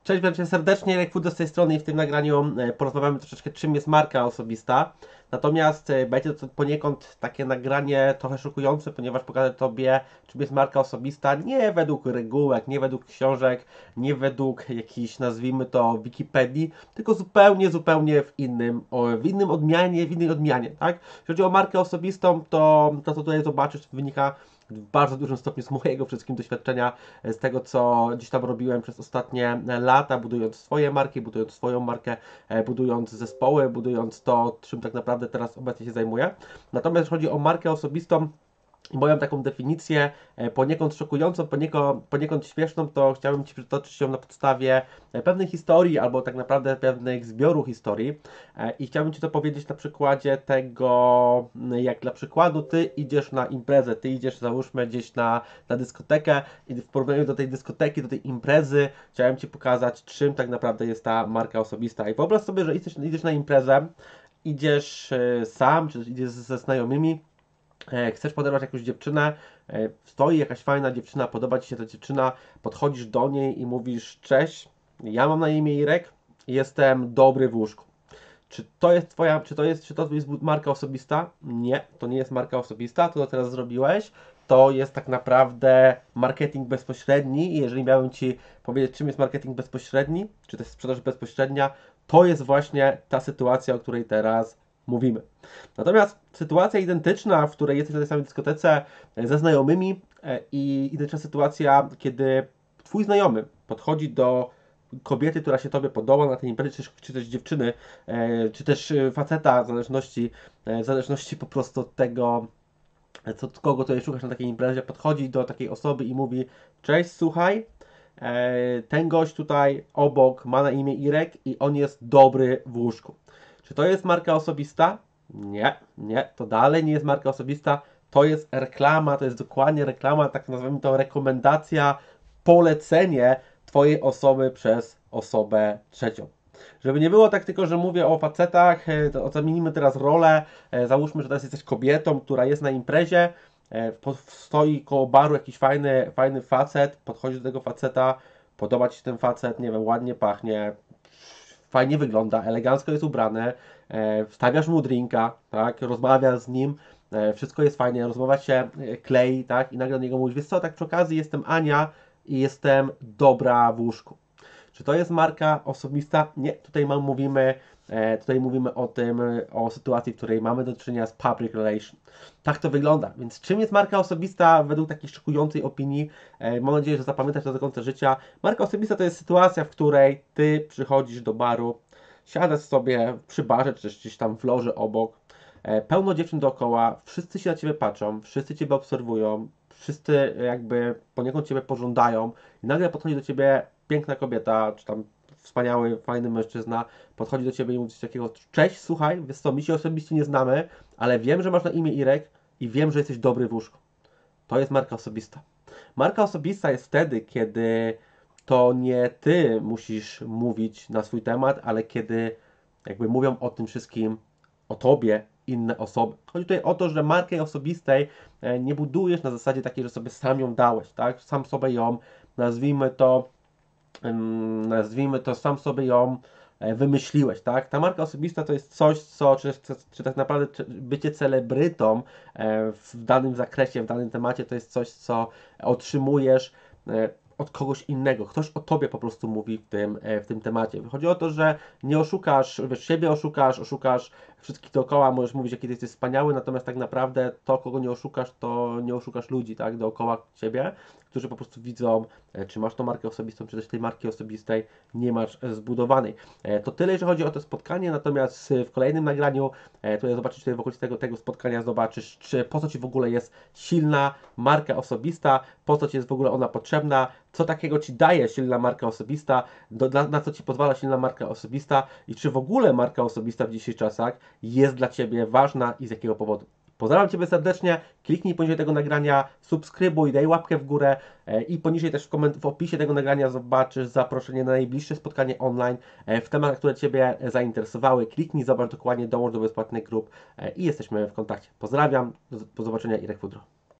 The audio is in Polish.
Cześć, witam Cię serdecznie, Irek Fudo z tej strony i w tym nagraniu porozmawiamy troszeczkę czym jest marka osobista. Natomiast będzie to poniekąd takie nagranie trochę szokujące, ponieważ pokażę Tobie czym jest marka osobista nie według regułek, nie według książek, nie według jakichś nazwijmy to Wikipedii, tylko zupełnie w innej odmianie, tak? Jeśli chodzi o markę osobistą, to co tutaj zobaczysz wynika w bardzo dużym stopniu z mojego wszystkim doświadczenia, z tego co gdzieś tam robiłem przez ostatnie lata, budując swoje marki, budując swoją markę, budując zespoły, budując to, czym tak naprawdę teraz obecnie się zajmuję. Natomiast jeśli chodzi o markę osobistą, i moją taką definicję poniekąd szokującą, poniekąd śmieszną, to chciałbym Ci przytoczyć ją na podstawie pewnej historii, albo tak naprawdę pewnych zbioru historii. I chciałbym Ci to powiedzieć na przykładzie tego, jak dla przykładu Ty idziesz na imprezę, Ty idziesz załóżmy gdzieś na dyskotekę i w porównaniu do tej dyskoteki, do tej imprezy chciałem Ci pokazać, czym tak naprawdę jest ta marka osobista. I wyobraź sobie, że idziesz na imprezę, idziesz sam, czy też idziesz ze znajomymi, chcesz poderwać jakąś dziewczynę, stoi jakaś fajna dziewczyna, podoba Ci się ta dziewczyna, podchodzisz do niej i mówisz: cześć, ja mam na imię Irek, jestem dobry w łóżku. Czy to jest Twoja, czy to jest marka osobista? Nie, to nie jest marka osobista, to co teraz zrobiłeś, to jest tak naprawdę marketing bezpośredni i jeżeli miałbym Ci powiedzieć, czym jest marketing bezpośredni, czy też sprzedaż bezpośrednia, to jest właśnie ta sytuacja, o której teraz mówimy. Natomiast sytuacja identyczna, w której jesteś na tej samej dyskotece ze znajomymi i identyczna sytuacja, kiedy Twój znajomy podchodzi do kobiety, która się Tobie podoba na tej imprezie, czy też dziewczyny, czy też faceta, w zależności po prostu od tego, kogo tutaj szukasz na takiej imprezie, podchodzi do takiej osoby i mówi: cześć, słuchaj, ten gość tutaj obok ma na imię Irek i on jest dobry w łóżku. Czy to jest marka osobista? Nie, to dalej nie jest marka osobista, to jest reklama, to jest dokładnie reklama, tak nazwijmy to rekomendacja, polecenie Twojej osoby przez osobę trzecią. Żeby nie było tak tylko, że mówię o facetach, to zamienimy teraz rolę. Załóżmy, że teraz jesteś kobietą, która jest na imprezie, stoi koło baru jakiś fajny facet, podchodzi do tego faceta, podoba Ci się ten facet, nie wiem, ładnie pachnie, fajnie wygląda, elegancko jest ubrany, wstawiasz mu drinka, tak, rozmawiasz z nim, wszystko jest fajnie, rozmowa się klei, tak, i nagle do niego mówisz: wiesz co, tak przy okazji jestem Ania i jestem dobra w łóżku. Czy to jest marka osobista? Nie, tutaj mówimy o tym, o sytuacji, w której mamy do czynienia z public relation. Tak to wygląda. Więc czym jest marka osobista według takiej szokującej opinii? Mam nadzieję, że zapamiętasz to do końca życia. Marka osobista to jest sytuacja, w której Ty przychodzisz do baru, siadasz sobie przy barze, czy też gdzieś tam w loży obok, pełno dziewczyn dookoła, wszyscy się na Ciebie patrzą, wszyscy Ciebie obserwują, wszyscy jakby poniekąd Ciebie pożądają i nagle podchodzi do Ciebie piękna kobieta, czy tam wspaniały, fajny mężczyzna, podchodzi do Ciebie i mówi coś takiego: cześć, słuchaj, wiesz co, my się osobiście nie znamy, ale wiem, że masz na imię Irek i wiem, że jesteś dobry w łóżku. To jest marka osobista. Marka osobista jest wtedy, kiedy to nie Ty musisz mówić na swój temat, ale kiedy jakby mówią o tym wszystkim, o Tobie, inne osoby. Chodzi tutaj o to, że markę osobistej nie budujesz na zasadzie takiej, że sobie sam ją dałeś, tak? Sam sobie ją, nazwijmy to, sam sobie ją wymyśliłeś, tak? Ta marka osobista to jest coś, czy tak naprawdę bycie celebrytą w danym zakresie, w danym temacie, to jest coś, co otrzymujesz od kogoś innego. Ktoś o Tobie po prostu mówi w tym temacie. Chodzi o to, że nie oszukasz, wiesz, siebie oszukasz wszystkich dookoła, możesz mówić, jaki ty jesteś wspaniały, natomiast tak naprawdę to, kogo nie oszukasz, to nie oszukasz ludzi, tak, dookoła Ciebie, którzy po prostu widzą, czy masz tą markę osobistą, czy też tej marki osobistej nie masz zbudowanej. To tyle, jeżeli chodzi o to spotkanie, natomiast w kolejnym nagraniu, tutaj zobaczysz, tutaj w okolicy tego spotkania zobaczysz, po co Ci w ogóle jest silna marka osobista, po co Ci jest w ogóle ona potrzebna, co takiego Ci daje silna marka osobista, na co Ci pozwala silna marka osobista i czy w ogóle marka osobista w dzisiejszych czasach jest dla Ciebie ważna i z jakiego powodu. Pozdrawiam Ciebie serdecznie, kliknij poniżej tego nagrania, subskrybuj, daj łapkę w górę i poniżej też w opisie tego nagrania zobaczysz zaproszenie na najbliższe spotkanie online w tematach, które Ciebie zainteresowały. Kliknij, zobacz dokładnie, dołącz do bezpłatnych grup i jesteśmy w kontakcie. Pozdrawiam, do zobaczenia, Irek Fudro.